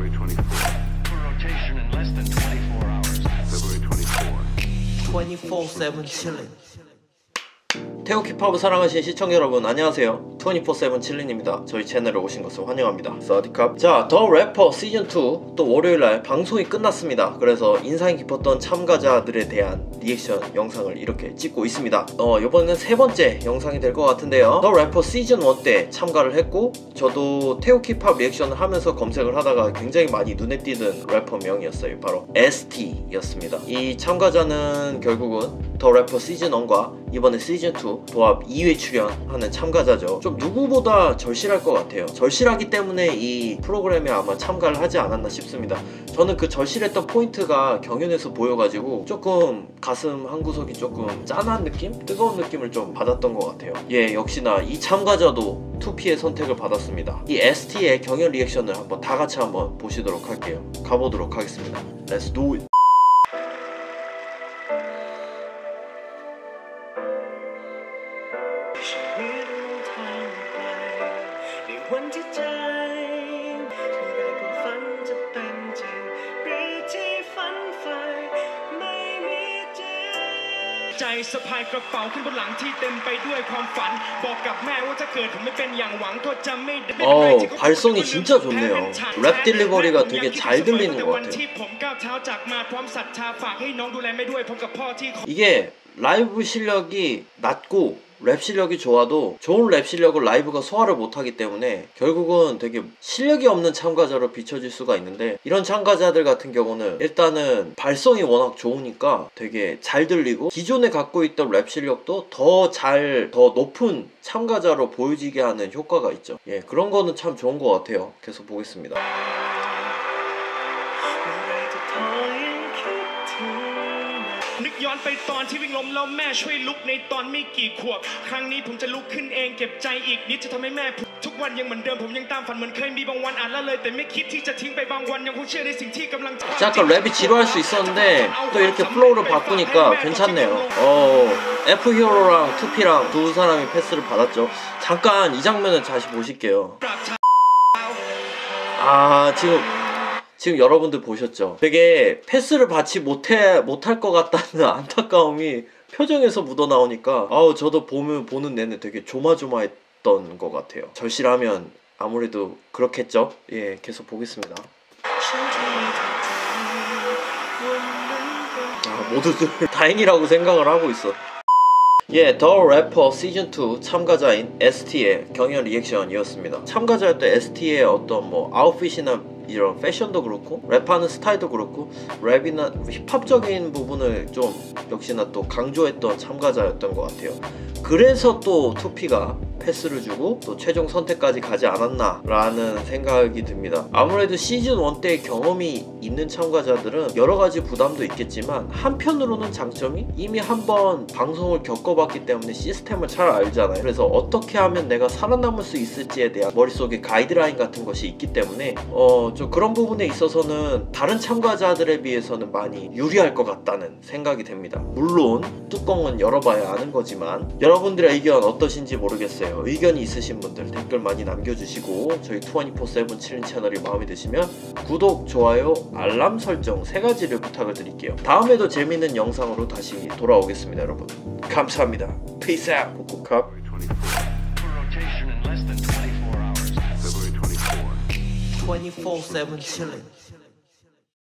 February 24. For rotation in less than 24 hours. February 24. 24/7 chillin. 태오키팝을 사랑하시는 시청자 여러분 안녕하세요. 24/7 칠린입니다. 저희 채널에 오신 것을 환영합니다. 사디캅. 자, 더 래퍼 시즌2 또 월요일날 방송이 끝났습니다. 그래서 인상이 깊었던 참가자들에 대한 리액션 영상을 이렇게 찍고 있습니다. 이번에는 세 번째 영상이 될 것 같은데요. 더 래퍼 시즌1 때 참가를 했고 저도 태오키팝 리액션을 하면서 검색을 하다가 굉장히 많이 눈에 띄는 래퍼 명이었어요. 바로 ST였습니다. 이 참가자는 결국은 더 래퍼 시즌1과 이번에 시즌2 도합 2회 출연하는 참가자죠. 좀 누구보다 절실할 것 같아요. 절실하기 때문에 이 프로그램에 아마 참가를 하지 않았나 싶습니다. 저는 그 절실했던 포인트가 경연에서 보여가지고 조금 가슴 한구석이 조금 짠한 느낌? 뜨거운 느낌을 좀 받았던 것 같아요. 예, 역시나 이 참가자도 2P의 선택을 받았습니다. 이 ST의 경연 리액션을 한번 다 같이 한번 보시도록 할게요. 가보도록 하겠습니다. Let's do it! 발성이 진짜 좋네요. 랩 딜리버리가 되게 잘 들리는 것 같아요. 이게 라이브 실력이 낮고 랩 실력이 좋아도 좋은 랩 실력을 라이브가 소화를 못하기 때문에 결국은 되게 실력이 없는 참가자로 비춰질 수가 있는데, 이런 참가자들 같은 경우는 일단은 발성이 워낙 좋으니까 되게 잘 들리고 기존에 갖고 있던 랩 실력도 더 높은 참가자로 보여지게 하는 효과가 있죠. 예, 그런 거는 참 좋은 것 같아요. 계속 보겠습니다. 잠깐 랩이 지루할 수 있었는데 또 이렇게 플로우를 바꾸니까 괜찮네요. F 히어로랑 2P랑 두 사람이 패스를 받았죠. 잠깐 이 장면을 다시 보실게요. 지금 여러분들 보셨죠? 되게 패스를 받지 못할 것 같다는 안타까움이 표정에서 묻어나오니까 저도 보는 내내 되게 조마조마했던 것 같아요. 절실하면 아무래도 그렇겠죠? 예, 계속 보겠습니다. 모두들 다행이라고 생각을 하고 있어. 예, 더 래퍼 시즌2 참가자인 ST의 경연 리액션이었습니다. 참가자였던 ST의 어떤 아웃핏이나 이런 패션도 그렇고 랩하는 스타일도 그렇고 랩이나 힙합적인 부분을 좀 역시나 또 강조했던 참가자였던 것 같아요. 그래서 또 2P가 패스를 주고 또 최종 선택까지 가지 않았나 라는 생각이 듭니다. 아무래도 시즌1 때 경험이 있는 참가자들은 여러가지 부담도 있겠지만 한편으로는 장점이 이미 한번 방송을 겪어봤기 때문에 시스템을 잘 알잖아요. 그래서 어떻게 하면 내가 살아남을 수 있을지에 대한 머릿속에 가이드라인 같은 것이 있기 때문에 좀 그런 부분에 있어서는 다른 참가자들에 비해서는 많이 유리할 것 같다는 생각이 됩니다. 물론 뚜껑은 열어봐야 아는 거지만 여러분들의 의견 어떠신지 모르겠어요. 의견이 있으신 분들 댓글 많이 남겨주시고 저희 24/7 칠린 채널이 마음에 드시면 구독, 좋아요, 알람 설정 3가지를 부탁을 드릴게요. 다음에도 재밌는 영상으로 다시 돌아오겠습니다. 여러분 감사합니다. Peace out. 코코캅. 24 24/7 chillin.